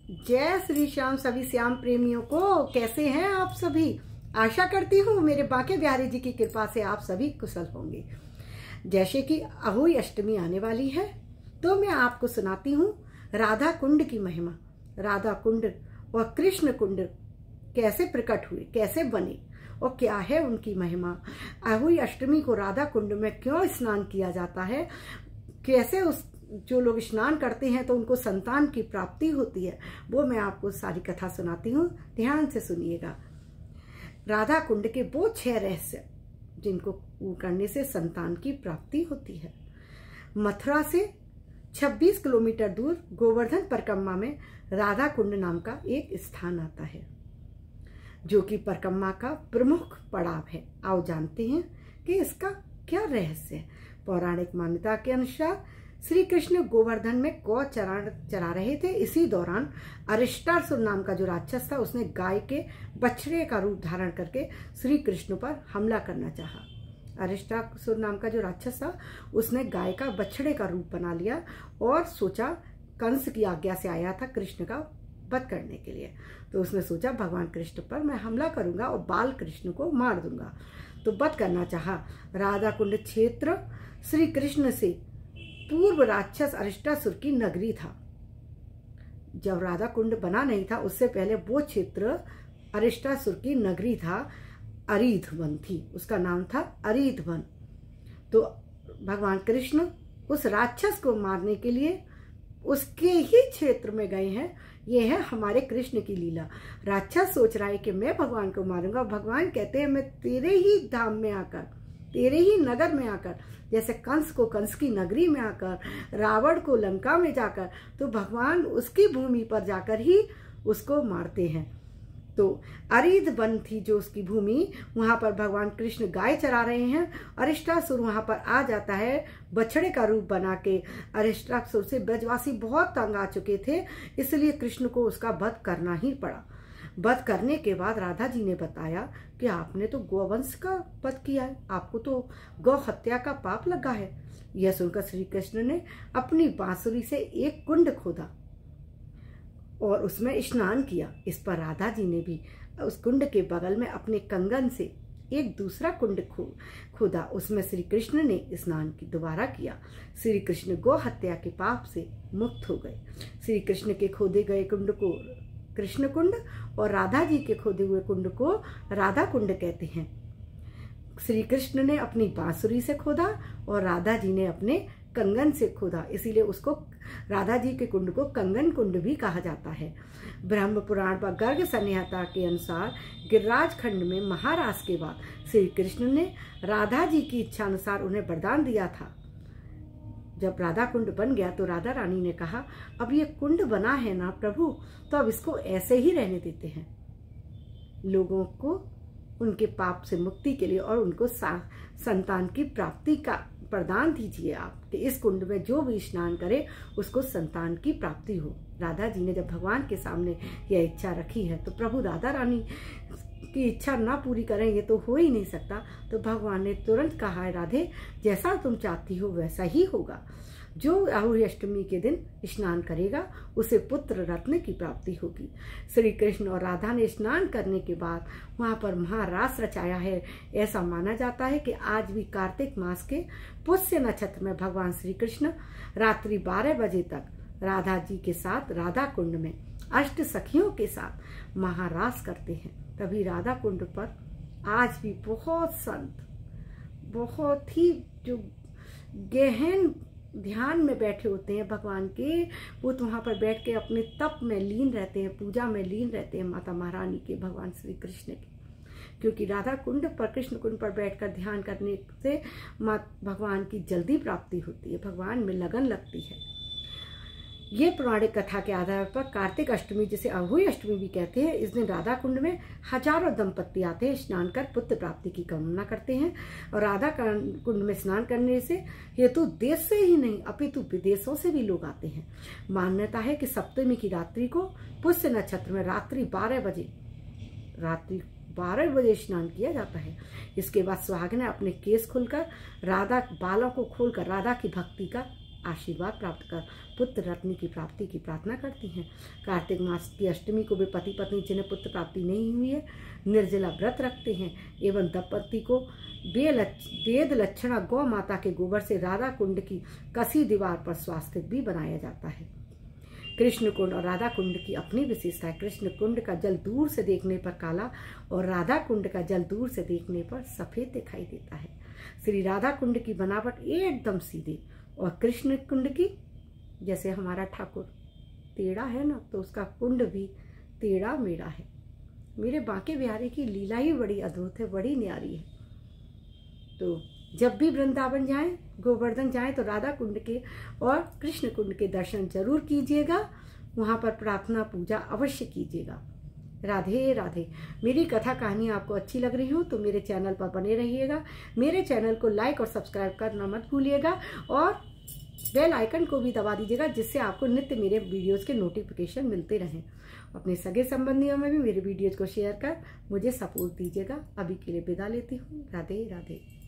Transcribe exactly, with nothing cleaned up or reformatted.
जय श्री श्याम सभी श्याम प्रेमियों को। कैसे हैं आप सभी? आशा करती हूँ मेरे बांके बिहारी जी की कृपा से आप सभी कुशल होंगे। जैसे कि अहोई अष्टमी आने वाली है तो मैं आपको सुनाती हूँ राधा कुंड की महिमा। राधा कुंड और कृष्ण कुंड कैसे प्रकट हुए, कैसे बने और क्या है उनकी महिमा। अहोई अष्टमी को राधा कुंड में क्यों स्नान किया जाता है, कैसे उस जो लोग स्नान करते हैं तो उनको संतान की प्राप्ति होती है, वो मैं आपको सारी कथा सुनाती हूँ। ध्यान से सुनिएगा। राधा कुंड के वो छह रहस्य जिनको करने से संतान की प्राप्ति होती है। मथुरा से छब्बीस किलोमीटर दूर गोवर्धन परिक्रमा में राधा कुंड नाम का एक स्थान आता है, जो कि परिक्रमा का प्रमुख पड़ाव है। आओ जानते हैं कि इसका क्या रहस्य है। पौराणिक मान्यता के अनुसार श्री कृष्ण गोवर्धन में गौ चरा चरा रहे थे। इसी दौरान अरिष्टासुर नाम का जो राक्षस था, उसने गाय के बछड़े का रूप धारण करके श्री कृष्ण पर हमला करना चाहा। अरिष्टासुर नाम का जो राक्षस था, उसने गाय का बछड़े का रूप बना लिया और सोचा, कंस की आज्ञा से आया था कृष्ण का वध करने के लिए, तो उसने सोचा भगवान कृष्ण पर मैं हमला करूंगा और बाल कृष्ण को मार दूंगा, तो वध करना चाहा। राधा कुंड क्षेत्र श्री कृष्ण से पूर्व राक्षस अरिष्टासुर की नगरी था। जब राधा कुंड बना नहीं था उससे पहले वो क्षेत्र अरिष्टासुर की नगरी था, अरीध वन थी, उसका नाम था अरीध वन। तो भगवान कृष्ण उस राक्षस को मारने के लिए उसके ही क्षेत्र में गए हैं। ये है हमारे कृष्ण की लीला। राक्षस सोच रहा है कि मैं भगवान को मारूंगा, भगवान कहते हैं मैं तेरे ही धाम में आकर, तेरे ही नगर में आकर, जैसे कंस को कंस की नगरी में आकर, रावण को लंका में जाकर, तो भगवान उसकी भूमि पर जाकर ही उसको मारते हैं। तो अरीध वन थी जो उसकी भूमि, वहां पर भगवान कृष्ण गाय चरा रहे हैं। अरिष्टासुर वहां पर आ जाता है बछड़े का रूप बना के। अरिष्टासुर से ब्रजवासी बहुत तंग आ चुके थे, इसलिए कृष्ण को उसका वध करना ही पड़ा। वध करने के बाद राधा जी ने बताया कि आपने तो गौवंश का वध किया है, आपको तो गौ हत्या का पाप लगा है। यह सुनकर श्री कृष्ण ने अपनी बांसुरी से एक कुंड खोदा और उसमें स्नान किया। इस पर राधा जी ने भी उस कुंड के बगल में अपने कंगन से एक दूसरा कुंड खो खोदा, उसमें श्री कृष्ण ने स्नान की दोबारा किया। श्री कृष्ण गौ हत्या के पाप से मुक्त हो गए। श्री कृष्ण के खोदे गए कुंड को कृष्ण कुंड और राधा जी के खोदे हुए कुंड को राधा कुंड कहते हैं। श्री कृष्ण ने अपनी बांसुरी से खोदा और राधा जी ने अपने कंगन से खोदा, इसीलिए उसको राधा जी के कुंड को कंगन कुंड भी कहा जाता है। ब्रह्म पुराण व गर्ग संहिता के अनुसार गिरिराज खंड में महारास के बाद श्री कृष्ण ने राधा जी की इच्छा अनुसार उन्हें वरदान दिया था। जब राधा कुंड बन गया तो राधा रानी ने कहा, अब ये कुंड बना है ना प्रभु, तो अब इसको ऐसे ही रहने देते हैं। लोगों को उनके पाप से मुक्ति के लिए और उनको संतान की प्राप्ति का प्रदान दीजिए आप, कि इस कुंड में जो भी स्नान करे उसको संतान की प्राप्ति हो। राधा जी ने जब भगवान के सामने यह इच्छा रखी है तो प्रभु राधा रानी की इच्छा ना पूरी करें, ये तो हो ही नहीं सकता। तो भगवान ने तुरंत कहा है, राधे जैसा तुम चाहती हो वैसा ही होगा। जो अहोई अष्टमी के दिन स्नान करेगा उसे पुत्र रत्न की प्राप्ति होगी। श्री कृष्ण और राधा ने स्नान करने के बाद वहां पर महारास रचाया है। ऐसा माना जाता है कि आज भी कार्तिक मास के पुष्य नक्षत्र में भगवान श्री कृष्ण रात्रि बारह बजे तक राधा जी के साथ राधा कुंड में अष्ट सखियों के साथ महारास करते हैं। तभी राधा कुंड पर आज भी बहुत संत, बहुत ही जो गहन ध्यान में बैठे होते हैं भगवान के, वो तो वहां पर बैठ के अपने तप में लीन रहते हैं, पूजा में लीन रहते हैं माता महारानी के, भगवान श्री कृष्ण के। क्योंकि राधा कुंड पर, कृष्ण कुंड पर बैठकर ध्यान करने से माँ भगवान की जल्दी प्राप्ति होती है, भगवान में लगन लगती है। ये पौराणिक कथा के आधार पर कार्तिक अष्टमी, जिसे अहोई अष्टमी भी कहते हैं, इस दिन राधा कुंड में हजारों दंपत्ति आते हैं, स्नान कर पुत्र प्राप्ति की कामना करते हैं। और राधा कुंड में स्नान करने से हेतु देश से ही नहीं अपितु विदेशों से भी लोग आते हैं। मान्यता है कि सप्तमी की रात्रि को पुष्य नक्षत्र में रात्रि बारह बजे रात्रि बारह बजे स्नान किया जाता है। इसके बाद सुहागिनें अपने केस खोलकर, राधा बालों को खोलकर राधा की भक्ति का आशीर्वाद प्राप्त कर पुत्र रत्न की प्राप्ति की प्रार्थना करती हैं। कार्तिक मास की अष्टमी को भी पति पत्नी जिन्हें पुत्र प्राप्ति नहीं हुई है निर्जला व्रत रखते हैं एवं दंपति को वेद लक्षणा गौ माता के गोबर से राधा कुंड की कसी दीवार पर स्वास्तिक भी बनाया जाता है। कृष्ण कुंड और राधा कुंड की अपनी विशेषता है। कृष्ण कुंड का जल दूर से देखने पर काला और राधा कुंड का जल दूर से देखने पर सफेद दिखाई देता है। श्री राधा कुंड की बनावट एकदम सीधी और कृष्ण कुंड की जैसे हमारा ठाकुर टेढ़ा है ना, तो उसका कुंड भी टेढ़ा मेढ़ा है। मेरे बांके बिहारी की लीला ही बड़ी अद्भुत है, बड़ी न्यारी है। तो जब भी वृंदावन जाएं, गोवर्धन जाएं तो राधा कुंड के और कृष्ण कुंड के दर्शन जरूर कीजिएगा। वहाँ पर प्रार्थना पूजा अवश्य कीजिएगा। राधे राधे। मेरी कथा कहानी आपको अच्छी लग रही हो तो मेरे चैनल पर बने रहिएगा। मेरे चैनल को लाइक और सब्सक्राइब करना मत भूलिएगा और बेल आइकन को भी दबा दीजिएगा, जिससे आपको नित्य मेरे वीडियोज़ के नोटिफिकेशन मिलते रहें। अपने सगे संबंधियों में भी मेरे वीडियोज़ को शेयर कर मुझे सपोर्ट दीजिएगा। अभी के लिए विदा लेती हूँ। राधे राधे।